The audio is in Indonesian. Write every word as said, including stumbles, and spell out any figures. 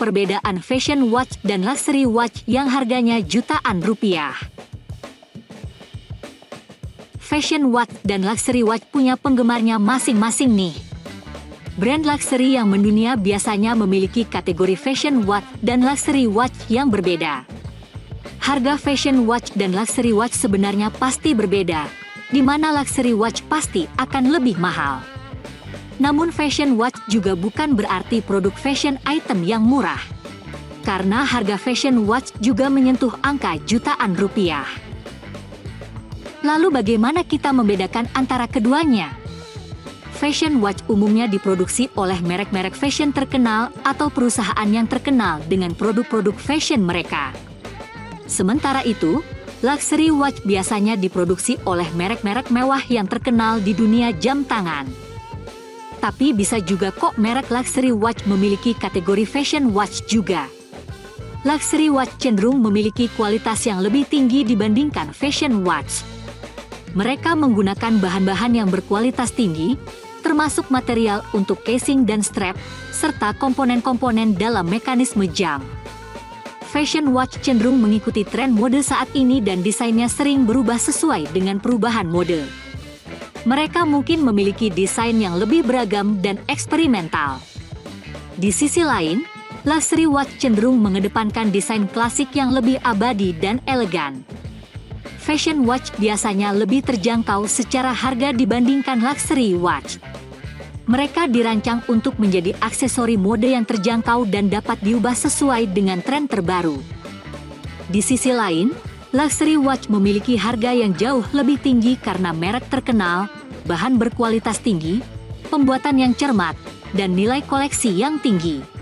perbedaan fashion watch dan luxury watch yang harganya jutaan rupiah. Fashion watch dan luxury watch punya penggemarnya masing-masing nih. Brand luxury yang mendunia biasanya memiliki kategori fashion watch dan luxury watch yang berbeda. Harga fashion watch dan luxury watch sebenarnya pasti berbeda, di mana luxury watch pasti akan lebih mahal. Namun fashion watch juga bukan berarti produk fashion item yang murah. Karena harga fashion watch juga menyentuh angka jutaan rupiah. Lalu bagaimana kita membedakan antara keduanya? Fashion watch umumnya diproduksi oleh merek-merek fashion terkenal atau perusahaan yang terkenal dengan produk-produk fashion mereka. Sementara itu, luxury watch biasanya diproduksi oleh merek-merek mewah yang terkenal di dunia jam tangan. Tapi bisa juga kok merek luxury watch memiliki kategori fashion watch juga. Luxury watch cenderung memiliki kualitas yang lebih tinggi dibandingkan fashion watch. Mereka menggunakan bahan-bahan yang berkualitas tinggi, termasuk material untuk casing dan strap, serta komponen-komponen dalam mekanisme jam. Fashion watch cenderung mengikuti tren mode saat ini dan desainnya sering berubah sesuai dengan perubahan mode. Mereka mungkin memiliki desain yang lebih beragam dan eksperimental. Di sisi lain, luxury watch cenderung mengedepankan desain klasik yang lebih abadi dan elegan. Fashion watch biasanya lebih terjangkau secara harga dibandingkan luxury watch. Mereka dirancang untuk menjadi aksesori mode yang terjangkau dan dapat diubah sesuai dengan tren terbaru. Di sisi lain, luxury watch memiliki harga yang jauh lebih tinggi karena merek terkenal, bahan berkualitas tinggi, pembuatan yang cermat, dan nilai koleksi yang tinggi.